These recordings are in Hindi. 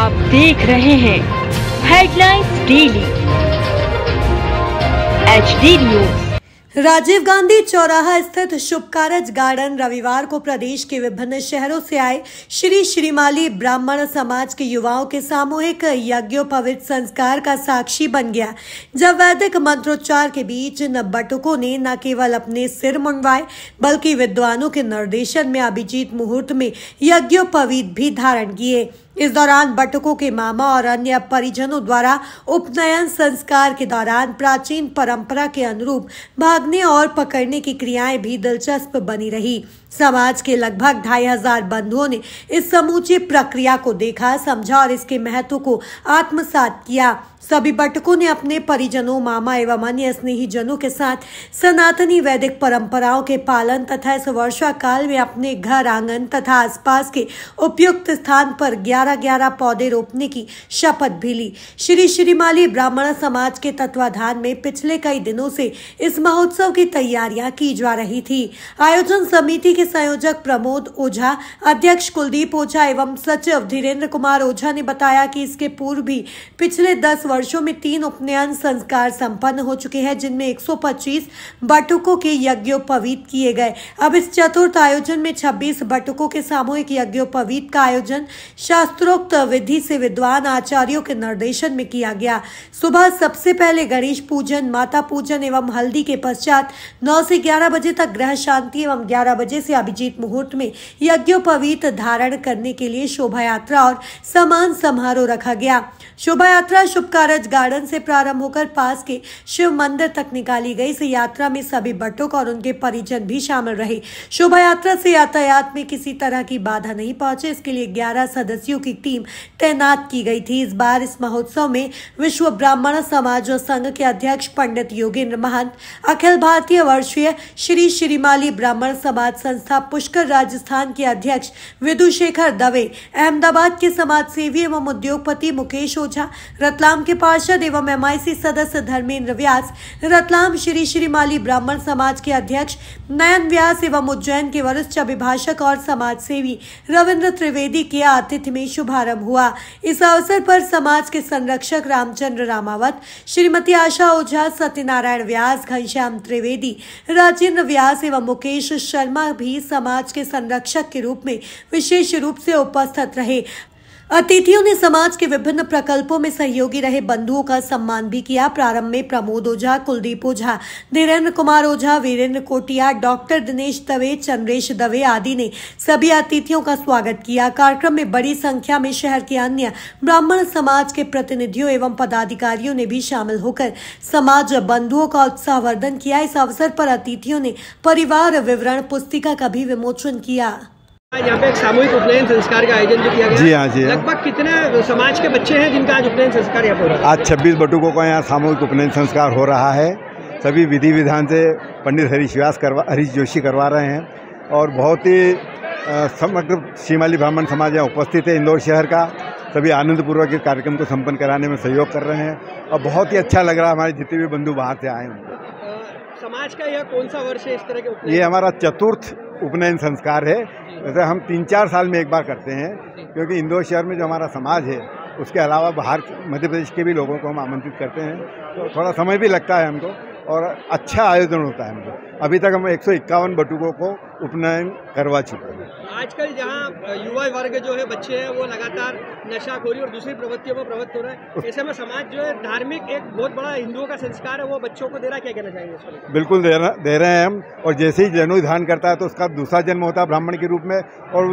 आप देख रहे हैं headlines daily HD news. Rajiv Gandhi चौराहा स्थित शुभकारज गार्डन रविवार को प्रदेश के विभिन्न शहरों से आए श्री श्रीमाली ब्राह्मण समाज के युवाओं के सामूहिक यज्ञोपवीत संस्कार का साक्षी बन गया, जब वैदिक मंत्रोच्चार के बीच इन बटुकों ने न केवल अपने सिर मुंडवाए बल्कि विद्वानों के निर्देशन में अभिजीत मुहूर्त में यज्ञोपवीत भी धारण किए। इस दौरान बटुकों के मामा और अन्य परिजनों द्वारा उपनयन संस्कार के दौरान प्राचीन परंपरा के अनुरूप भागने और पकड़ने की क्रियाएं भी दिलचस्प बनी रही। समाज के लगभग 2500 बंधुओं ने इस समूची प्रक्रिया को देखा, समझा और इसके महत्व को आत्मसात किया। सभी बटुकों ने अपने परिजनों, मामा एवं अन्य स्नेही जनों के साथ सनातनी वैदिक परंपराओं के पालन तथा इस वर्षा काल में अपने घर आंगन तथा आसपास के उपयुक्त स्थान पर 11-11 पौधे रोपने की शपथ भी ली। श्री श्रीमाली ब्राह्मण समाज के तत्वाधान में पिछले कई दिनों से इस महोत्सव की तैयारियां की जा रही थी। आयोजन समिति के संयोजक प्रमोद ओझा, अध्यक्ष कुलदीप ओझा एवं सचिव धीरेन्द्र कुमार ओझा ने बताया कि इसके पूर्व भी पिछले 10 वर्षों में 3 उपनयन संस्कार संपन्न हो चुके हैं, जिनमें 125 बटुकों के यज्ञोपवीत किए गए। अब इस चतुर्थ आयोजन में 26 बटुकों के सामूहिक यज्ञोपवीत का आयोजन शास्त्रोक्त विधि से विद्वान आचार्यों के निर्देशन में किया गया। सुबह सबसे पहले गणेश पूजन, माता पूजन एवं हल्दी के पश्चात 9 से 11 बजे तक ग्रह शांति एवं 11 बजे से अभिजीत मुहूर्त में यज्ञोपवीत धारण करने के लिए शोभा यात्रा और सम्मान समारोह रखा गया। शोभा यात्रा शुभकारज गार्डन से प्रारंभ होकर पास के शिव मंदिर तक निकाली गई। इस यात्रा में सभी बटुक और उनके परिजन भी शामिल रहे। शोभा यात्रा से यातायात में किसी तरह की बाधा नहीं पहुंचे, इसके लिए 11 सदस्यों की टीम तैनात की गई थी। इस बार इस महोत्सव में विश्व ब्राह्मण समाज संघ के अध्यक्ष पंडित योगेंद्र महंत, अखिल भारतीय वर्षीय श्री श्रीमाली ब्राह्मण समाज संस्था पुष्कर राजस्थान के अध्यक्ष विदुशेखर दवे, अहमदाबाद के समाज सेवी एवं उद्योगपति मुकेश ओझा, रतलाम के पार्षद एवं MIC सदस्य धर्मेंद्र व्यास, रतलाम श्री श्रीमाली ब्राह्मण समाज के अध्यक्ष नयन व्यास एवं उज्जैन के वरिष्ठ अभिभाषक और समाज सेवी रविंद्र त्रिवेदी के आतिथ्य में शुभारंभ हुआ। इस अवसर पर समाज के संरक्षक रामचंद्र रामावत, श्रीमती आशा ओझा, सत्यनारायण व्यास, घनश्याम त्रिवेदी, राजेंद्र व्यास एवं मुकेश शर्मा भी समाज के संरक्षक के रूप में विशेष रूप से उपस्थित रहे। अतिथियों ने समाज के विभिन्न प्रकल्पों में सहयोगी रहे बंधुओं का सम्मान भी किया। प्रारंभ में प्रमोद ओझा, कुलदीप ओझा, धीरेन्द्र कुमार ओझा, वीरेंद्र कोटिया, डॉक्टर दिनेश दवे, चंद्रेश दवे आदि ने सभी अतिथियों का स्वागत किया। कार्यक्रम में बड़ी संख्या में शहर के अन्य ब्राह्मण समाज के प्रतिनिधियों एवं पदाधिकारियों ने भी शामिल होकर समाज बंधुओं का उत्साहवर्धन किया। इस अवसर पर अतिथियों ने परिवार विवरण पुस्तिका का भी विमोचन किया। यहाँ पे एक सामूहिक उपनयन संस्कार का आयोजन जो किया गया। जी हाँ, जी हाँ। लगभग कितने समाज के बच्चे हैं जिनका आज उपनयन संस्कार यहाँ हो रहा है? आज 26 बटुकों का यहाँ सामूहिक उपनयन संस्कार हो रहा है। सभी विधि विधान से पंडित हरीश जोशी करवा रहे हैं और बहुत ही समग्र श्रीमाली ब्राह्मण समाज यहाँ उपस्थित है। इंदौर शहर का सभी आनंदपूर्वक इस कार्यक्रम को संपन्न कराने में सहयोग कर रहे हैं और बहुत ही अच्छा लग रहा है। हमारे जितने भी बंधु बाहर से आए हैं। समाज का यह कौन सा वर्ष है इस तरह के? ये हमारा चतुर्थ उपनयन संस्कार है। वैसे हम 3-4 साल में एक बार करते हैं, क्योंकि इंदौर शहर में जो हमारा समाज है उसके अलावा बाहर मध्य प्रदेश के भी लोगों को हम आमंत्रित करते हैं, तो थोड़ा समय भी लगता है हमको और अच्छा आयोजन होता है हमको। अभी तक हम 151 बटुकों को उपनयन करवा चुके हैं। आजकल जहाँ युवा वर्ग जो है, बच्चे हैं, वो लगातार नशाखोरी और दूसरी प्रवृत्तियों में प्रवृत्त हो रहा है। ऐसे में समाज जो है धार्मिक एक बहुत बड़ा हिंदुओं का संस्कार है, वो बच्चों को दे रहा है। क्या कहना चाहेंगे इस पर? बिल्कुल दे रहे हैं हम। और जैसे ही जनेऊ धारण करता है तो उसका दूसरा जन्म होता है ब्राह्मण के रूप में और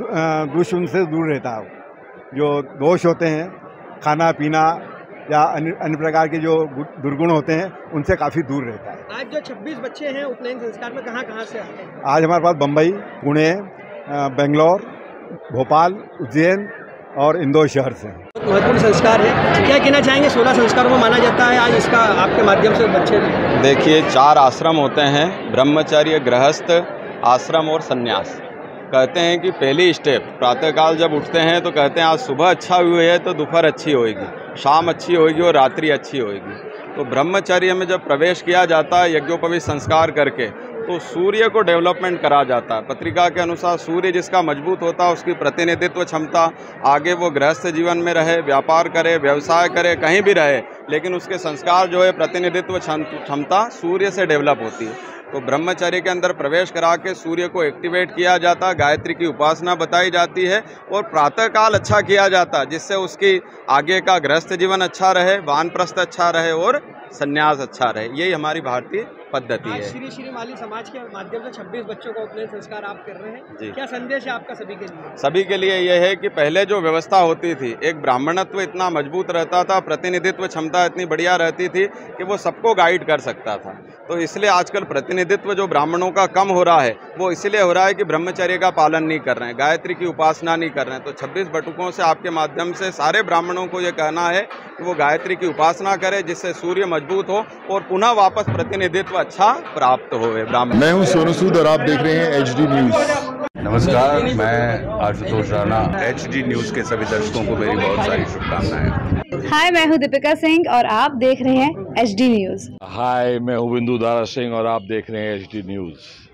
दुष्ट से दूर रहता है। जो दोष होते हैं, खाना पीना या अन्य प्रकार के जो दुर्गुण होते हैं, उनसे काफ़ी दूर रहता है। आज जो 26 बच्चे हैं उपनयन संस्कार में कहाँ से आते हैं? आज हमारे पास बम्बई, पुणे, बेंगलोर, भोपाल, उज्जैन और इंदौर शहर से। महत्वपूर्ण संस्कार है। क्या कहना चाहेंगे? 16 संस्कारों को माना जाता है, आज इसका आपके माध्यम से बच्चे। देखिए, 4 आश्रम होते हैं, ब्रह्मचर्य, गृहस्थ आश्रम और संन्यास। कहते हैं कि पहली स्टेप प्रातःकाल जब उठते हैं तो कहते हैं आज सुबह अच्छा हुई है तो दोपहर अच्छी होएगी, शाम अच्छी होएगी और रात्रि अच्छी होएगी। तो ब्रह्मचर्य में जब प्रवेश किया जाता है यज्ञोपवीत संस्कार करके, तो सूर्य को डेवलपमेंट करा जाता है। पत्रिका के अनुसार सूर्य जिसका मजबूत होता है उसकी प्रतिनिधित्व क्षमता, आगे वो गृहस्थ जीवन में रहे, व्यापार करे, व्यवसाय करे, कहीं भी रहे, लेकिन उसके संस्कार जो है प्रतिनिधित्व क्षमता सूर्य से डेवलप होती है। तो ब्रह्मचर्य के अंदर प्रवेश करा के सूर्य को एक्टिवेट किया जाता है, गायत्री की उपासना बताई जाती है और प्रातःकाल अच्छा किया जाता है, जिससे उसकी आगे का गृहस्थ जीवन अच्छा रहे, वानप्रस्थ अच्छा रहे और संन्यास अच्छा रहे। यही हमारी भारतीय पद्धति है। श्री श्रीमाली समाज के माध्यम से 26 बच्चों का उपनयन संस्कार आप कर रहे हैं जी। क्या संदेश है आपका सभी के लिए? सभी के लिए यह है कि पहले जो व्यवस्था होती थी, एक ब्राह्मणत्व इतना मजबूत रहता था, प्रतिनिधित्व क्षमता इतनी बढ़िया रहती थी कि वो सबको गाइड कर सकता था। तो इसलिए आजकल प्रतिनिधित्व जो ब्राह्मणों का कम हो रहा है, वो इसलिए हो रहा है कि ब्रह्मचर्य का पालन नहीं कर रहे हैं, गायत्री की उपासना नहीं कर रहे हैं। तो 26 बटुकों से आपके माध्यम से सारे ब्राह्मणों को ये कहना है कि वो गायत्री की उपासना करें, जिससे सूर्य मजबूत हो और पुनः वापस प्रतिनिधित्व अच्छा प्राप्त हो। ब्राह्मण, मैं हूं सोनू सूद और आप देख रहे हैं HD न्यूज़। नमस्कार, मैं आशुतोष राणा। HD न्यूज़ के सभी दर्शकों को मेरी बहुत सारी शुभकामनाएं। हाय, मैं हूं दीपिका सिंह और आप देख रहे हैं HD न्यूज़। हाय, मैं हूं बिंदु दारा सिंह और आप देख रहे हैं HD न्यूज़।